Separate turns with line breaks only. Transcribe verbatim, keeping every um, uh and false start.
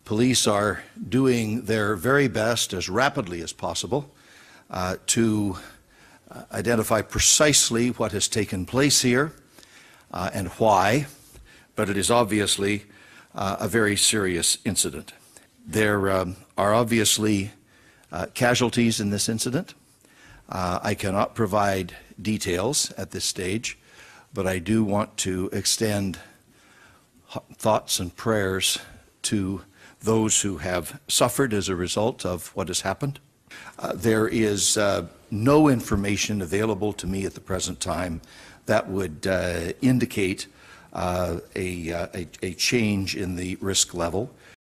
police are doing their very best as rapidly as possible uh, to uh, identify precisely what has taken place here uh, and why, but it is obviously uh, a very serious incident. There um, are obviously uh, casualties in this incident. Uh, I cannot provide details at this stage, but I do want to extend thoughts and prayers to those who have suffered as a result of what has happened. Uh, there is uh, no information available to me at the present time that would uh, indicate uh, a, uh, a, a change in the risk level.